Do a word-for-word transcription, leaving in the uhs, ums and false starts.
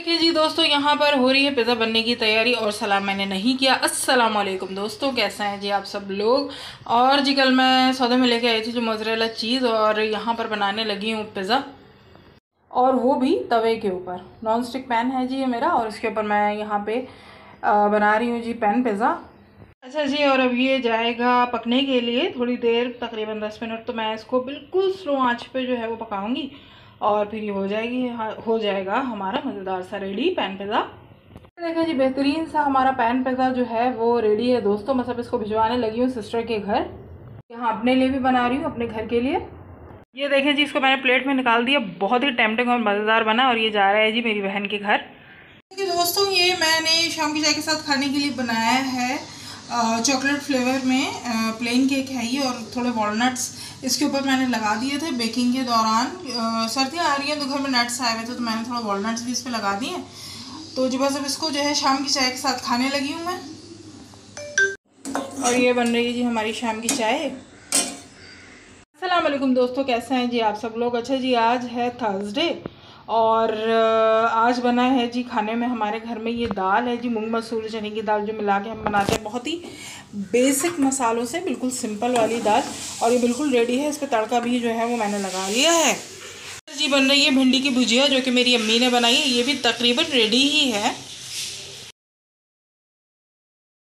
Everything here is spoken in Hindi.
देखिए जी दोस्तों, यहाँ पर हो रही है पिज़्ज़ा बनने की तैयारी और सलाम मैंने नहीं किया। अस्सलाम वालेकुम दोस्तों, कैसे हैं जी आप सब लोग। और जी कल मैं सौदे में लेके आई थी जो मोज़रेला चीज़, और यहाँ पर बनाने लगी हूँ पिज़्ज़ा, और वो भी तवे के ऊपर। नॉन स्टिक पैन है जी ये मेरा, और इसके ऊपर मैं यहाँ पे बना रही हूँ जी पैन पिज़्ज़ा। अच्छा जी, और अब ये जाएगा पकने के लिए थोड़ी देर, तकरीबन दस मिनट। तो मैं इसको बिल्कुल स्लो आंच पे जो है वो पकाऊंगी, और फिर ये हो जाएगी हो जाएगा हमारा मज़ेदार सा रेडी पैन पिज़्ज़ा। देखा जी, बेहतरीन सा हमारा पैन पिज़्ज़ा जो है वो रेडी है दोस्तों। मैं सब इसको भिजवाने लगी हूँ सिस्टर के घर। यहाँ अपने लिए भी बना रही हूँ, अपने घर के लिए। ये देखें जी, इसको मैंने प्लेट में निकाल दिया। बहुत ही टेम्पटिंग और मज़ेदार बना, और ये जा रहा है जी मेरी बहन के घर। देखिए दोस्तों, ये मैंने शाम की चाय के साथ खाने के लिए बनाया है चॉकलेट फ्लेवर में। प्लेन केक है ये, और थोड़े वॉलनट्स इसके ऊपर मैंने लगा दिए थे बेकिंग के दौरान। सर्दियाँ आ रही हैं तो घर में नट्स आए हुए थे, तो मैंने थोड़ा वॉलनट्स भी इस पर लगा दिए। तो जी बस अब इसको जो है शाम की चाय के साथ खाने लगी हूँ मैं। और ये बन रही है जी हमारी शाम की चाय। अस्सलाम वालेकुम दोस्तों, कैसे हैं जी आप सब लोग। अच्छा जी, आज है थर्सडे, और आज बना है जी खाने में हमारे घर में ये दाल है जी, मूंग मसूर चने की दाल, जो मिला के हम बनाते हैं बहुत ही बेसिक मसालों से, बिल्कुल सिंपल वाली दाल। और ये बिल्कुल रेडी है, इस पर तड़का भी जो है वो मैंने लगा लिया है जी। बन रही है भिंडी की भुजिया, जो कि मेरी अम्मी ने बनाई है। ये भी तकरीबन रेडी ही है।